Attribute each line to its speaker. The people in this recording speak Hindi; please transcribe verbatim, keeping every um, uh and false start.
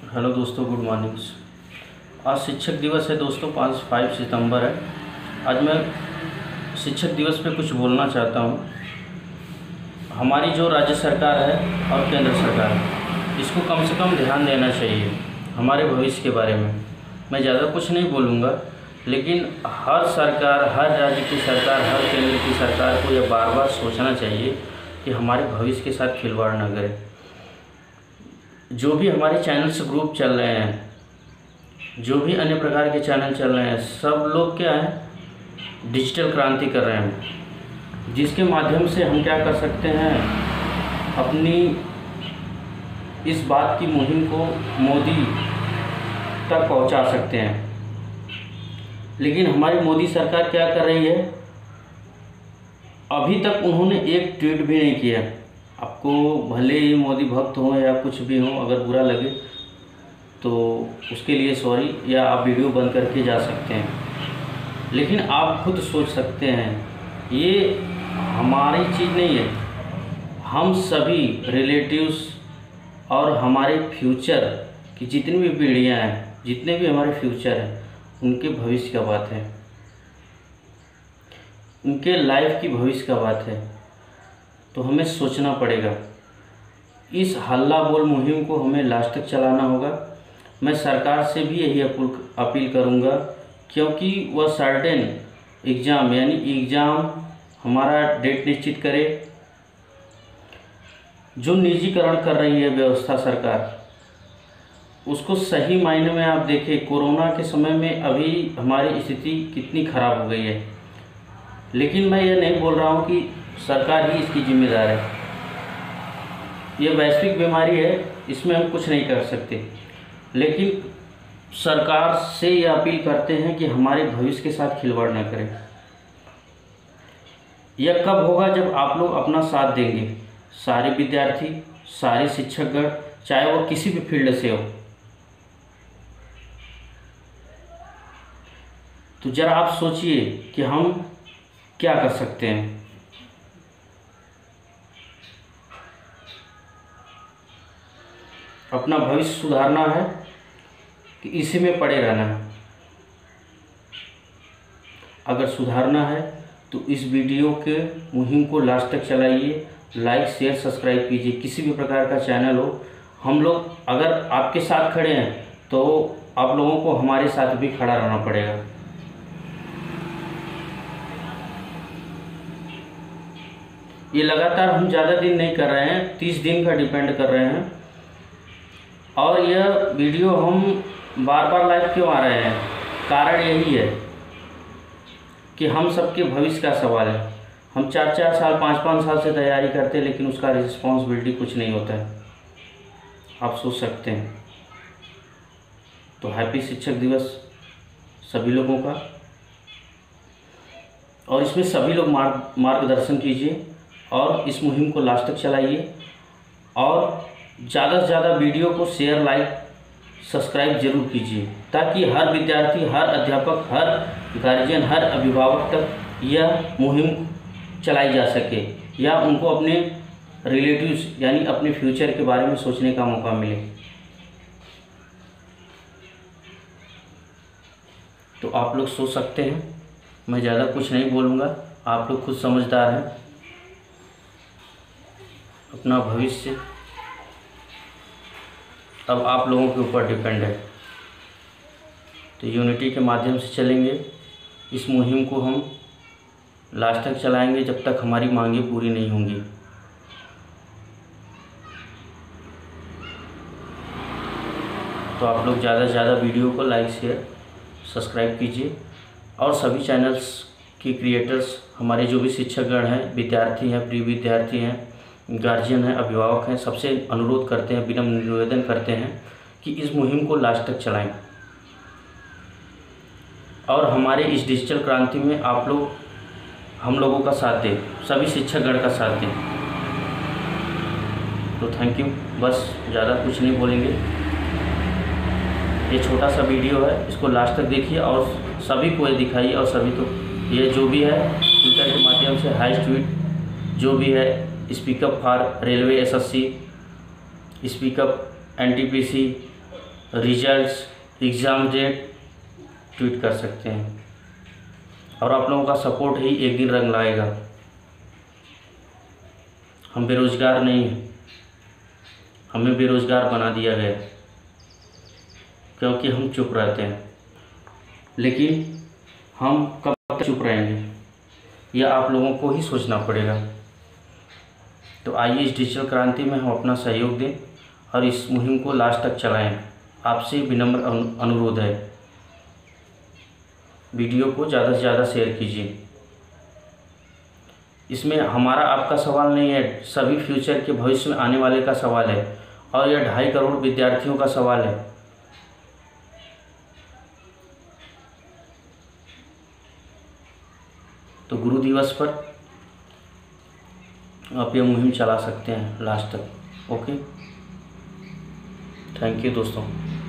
Speaker 1: हेलो दोस्तों, गुड मॉर्निंग। आज शिक्षक दिवस है दोस्तों, पाँच फाइव सितंबर है। आज मैं शिक्षक दिवस पे कुछ बोलना चाहता हूँ। हमारी जो राज्य सरकार है और केंद्र सरकार है, इसको कम से कम ध्यान देना चाहिए हमारे भविष्य के बारे में। मैं ज़्यादा कुछ नहीं बोलूँगा, लेकिन हर सरकार, हर राज्य की सरकार, हर केंद्र की सरकार को यह बार बार सोचना चाहिए कि हमारे भविष्य के साथ खिलवाड़ न करें। जो भी हमारे चैनल्स ग्रुप चल रहे हैं, जो भी अन्य प्रकार के चैनल चल रहे हैं, सब लोग क्या है, डिजिटल क्रांति कर रहे हैं, जिसके माध्यम से हम क्या कर सकते हैं, अपनी इस बात की मुहिम को मोदी तक पहुंचा सकते हैं। लेकिन हमारी मोदी सरकार क्या कर रही है, अभी तक उन्होंने एक ट्वीट भी नहीं किया। आपको भले ही मोदी भक्त हो या कुछ भी हो, अगर बुरा लगे तो उसके लिए सॉरी, या आप वीडियो बंद करके जा सकते हैं। लेकिन आप खुद सोच सकते हैं, ये हमारी चीज़ नहीं है। हम सभी रिलेटिव्स और हमारे फ्यूचर की जितनी भी पीढ़ियाँ हैं, जितने भी हमारे फ्यूचर हैं, उनके भविष्य का बात है, उनके लाइफ की भविष्य का बात है। तो हमें सोचना पड़ेगा। इस हल्ला बोल मुहिम को हमें लास्ट तक चलाना होगा। मैं सरकार से भी यही अपील करूंगा, क्योंकि वह सर्टेन एग्ज़ाम यानी एग्ज़ाम हमारा डेट निश्चित करे। जो निजीकरण कर रही है व्यवस्था सरकार, उसको सही मायने में आप देखें। कोरोना के समय में अभी हमारी स्थिति कितनी ख़राब हो गई है, लेकिन मैं ये नहीं बोल रहा हूँ कि सरकार ही इसकी जिम्मेदार है। ये वैश्विक बीमारी है, इसमें हम कुछ नहीं कर सकते। लेकिन सरकार से ये अपील करते हैं कि हमारे भविष्य के साथ खिलवाड़ न करें। यह कब होगा, जब आप लोग अपना साथ देंगे। सारे विद्यार्थी, सारे शिक्षकगण, चाहे वो किसी भी फील्ड से हो। तो जरा आप सोचिए कि हम क्या कर सकते हैं। अपना भविष्य सुधारना है कि इसी में पड़े रहना है। अगर सुधारना है तो इस वीडियो के मुहिम को लास्ट तक चलाइए, लाइक शेयर सब्सक्राइब कीजिए। किसी भी प्रकार का चैनल हो, हम लोग अगर आपके साथ खड़े हैं तो आप लोगों को हमारे साथ भी खड़ा रहना पड़ेगा। ये लगातार हम ज़्यादा दिन नहीं कर रहे हैं, तीस दिन का डिपेंड कर रहे हैं। और यह वीडियो हम बार बार लाइव क्यों आ रहे हैं, कारण यही है कि हम सबके भविष्य का सवाल है। हम चार चार साल, पाँच पाँच साल से तैयारी करते हैं, लेकिन उसका रिस्पॉन्सिबिलिटी कुछ नहीं होता है। आप सोच सकते हैं। तो हैप्पी शिक्षक दिवस सभी लोगों का। और इसमें सभी लोग मार्ग मार्गदर्शन कीजिए और इस मुहिम को लास्ट तक चलाइए। और ज़्यादा से ज़्यादा वीडियो को शेयर, लाइक, सब्सक्राइब जरूर कीजिए, ताकि हर विद्यार्थी, हर अध्यापक, हर गार्जियन, हर अभिभावक तक यह मुहिम चलाई जा सके, या उनको अपने रिलेटिव्स यानी अपने फ्यूचर के बारे में सोचने का मौका मिले। तो आप लोग सोच सकते हैं। मैं ज़्यादा कुछ नहीं बोलूँगा, आप लोग खुद समझदार हैं। अपना भविष्य अब आप लोगों के ऊपर डिपेंड है। तो यूनिटी के माध्यम से चलेंगे। इस मुहिम को हम लास्ट तक चलाएंगे, जब तक हमारी मांगें पूरी नहीं होंगी। तो आप लोग ज़्यादा से ज़्यादा वीडियो को लाइक, शेयर, सब्सक्राइब कीजिए। और सभी चैनल्स के क्रिएटर्स, हमारे जो भी शिक्षकगण हैं, विद्यार्थी हैं, प्रिय विद्यार्थी हैं, गार्जियन हैं, अभिभावक हैं, सबसे अनुरोध करते हैं, विनम्र निवेदन करते हैं कि इस मुहिम को लास्ट तक चलाएं। और हमारे इस डिजिटल क्रांति में आप लोग हम लोगों का साथ दें, सभी शिक्षकगण का साथ दें। तो थैंक यू। बस ज़्यादा कुछ नहीं बोलेंगे। ये छोटा सा वीडियो है, इसको लास्ट तक देखिए और सभी को ये दिखाइए। और सभी तो ये जो भी है ट्विटर के माध्यम से हाई ट्वीट जो भी है, speak up for railway SSC, speak up NTPC, results, exam date tweet कर सकते हैं। और आप लोगों का सपोर्ट ही एक दिन रंग लाएगा। हम बेरोज़गार नहीं हैं, हमें बेरोज़गार बना दिया गया क्योंकि हम चुप रहते हैं। लेकिन हम कब तक चुप रहेंगे, यह आप लोगों को ही सोचना पड़ेगा। तो आइए इस डिजिटल क्रांति में हम अपना सहयोग दें और इस मुहिम को लास्ट तक चलाएं। आपसे विनम्र अनुरोध है, वीडियो को ज़्यादा से ज़्यादा शेयर कीजिए। इसमें हमारा आपका सवाल नहीं है, सभी फ्यूचर के भविष्य में आने वाले का सवाल है और यह ढाई करोड़ विद्यार्थियों का सवाल है। तो गुरु दिवस पर आप ये मुहिम चला सकते हैं लास्ट तक। ओके, थैंक यू दोस्तों।